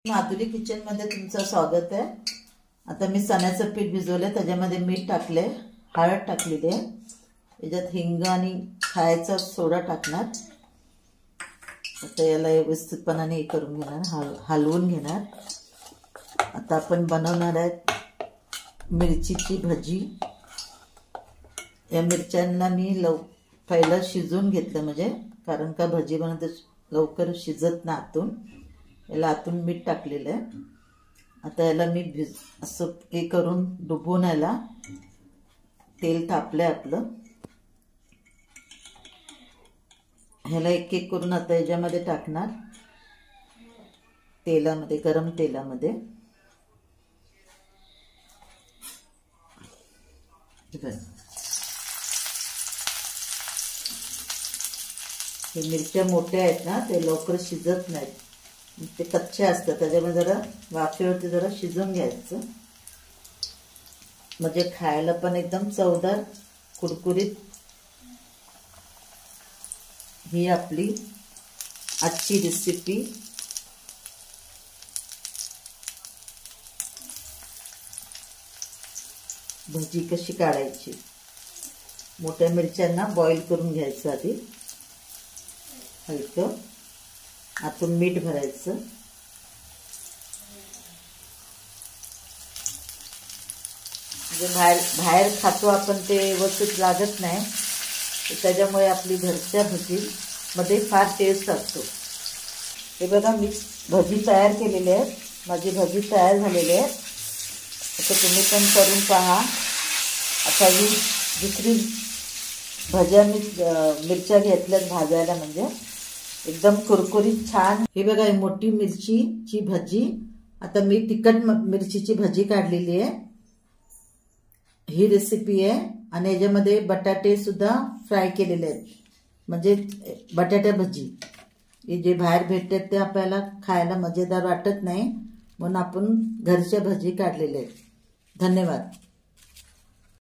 Madhuri kitchen मध्ये तुमचं स्वागत आहे। आता मी चण्याचं पीठ भिजवले, त्याच्यामध्ये मीठ टाकले, हळद टाकलेली आहे, याच्यात हिंग आणि खायचा सोडा टाकणार। आता याला व्यवस्थितपणाने करून घेणार, हलवून घेणार। आता आपण बनवणार आहे मिरचीची भजी। या मिरच्यांना मी पहिला शिजवून घेतलं, म्हणजे कारण का भजी बनवते लवकर शिजत नाही आतून। याला आतून मीठ टाकलेलं आहे। आता याला मी असं हे करून डुबवून याला तेल तापलंय आपलं। ह्याला एक एक करून आता याच्यामध्ये टाकणार, तेलामध्ये, गरम तेलामध्ये। हे मिरच्या मोठ्या आहेत ना, ते लवकर शिजत नाहीत, ते कच्चे असतात, त्याच्यामुळे जरा वाफेवरती जरा शिजून घ्यायचं, म्हणजे खायला पण एकदम चवदार कुरकुरीत। ही आपली आजची रेसिपी। भजी कशी काढायची, मोठ्या मिरच्यांना बॉईल करून घ्यायचं आधी, हलकं आतून मीठ भरायचं। म्हणजे बाहेर खातो आपण ते व्यवस्थित लागत नाही, त्याच्यामुळे आपली घरच्या भजी मध्ये फार टेस्ट असतो। हे बघा, मी भजी तयार केलेली आहे, माझी भजी तयार झालेली आहे। आता तुम्ही पण करून पहा। आता ही दुसरी भज्या मी मिरच्या घेतल्यात भाजायला, म्हणजे एकदम कुरकुरीत छान। हे बघा, मोठी मिरचीची भजी। आता मी तिखट मिरचीची भजी काढलेली आहे, ही रेसिपी आहे। आणि याच्यामध्ये बटाटे सुद्धा फ्राय केलेले आहेत, म्हणजे बटाटा भजी। हे जे बाहेर भेटतात ते आपल्याला खायला मजेदार वाटत नाही, म्हणून आपण घरच्या भजी काढलेल्या आहेत। धन्यवाद।